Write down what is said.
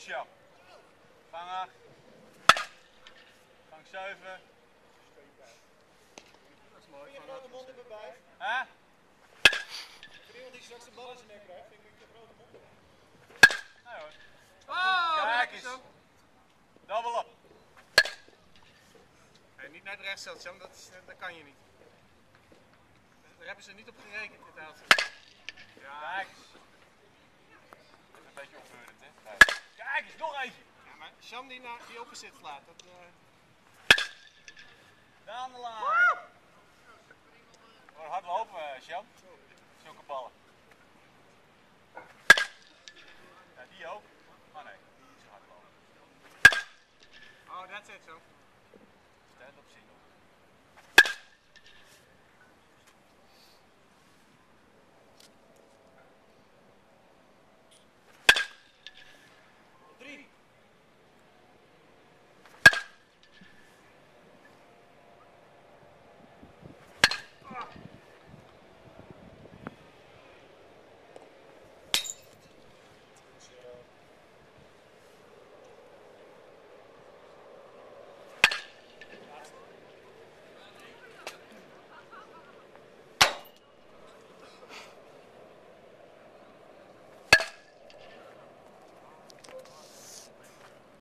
Sjam. Vang 8. Vang 7. Dat is mooi. Een grote mond erbij. Hè? Voor iemand die straks een bal in zijn nek krijgt, vind ik een grote mond erbij. Nee hoor. Oh, Kijk eens. Double up. Hey, niet naar het rechtsveld, Sjam, dat kan je niet. Daar hebben ze niet op gerekend, dit haaltje. Ja. Kijk eens. Even een beetje opbeurend, hè? Kijk eens, nog eentje. Ja, maar Sjam die open zit slaat, dat... Down the line. Gewoon hard lopen, Sjam. Zulke ballen. Ja, die ook. Oh nee, die is hard lopen. Oh, that's it, zo. Stand op zien.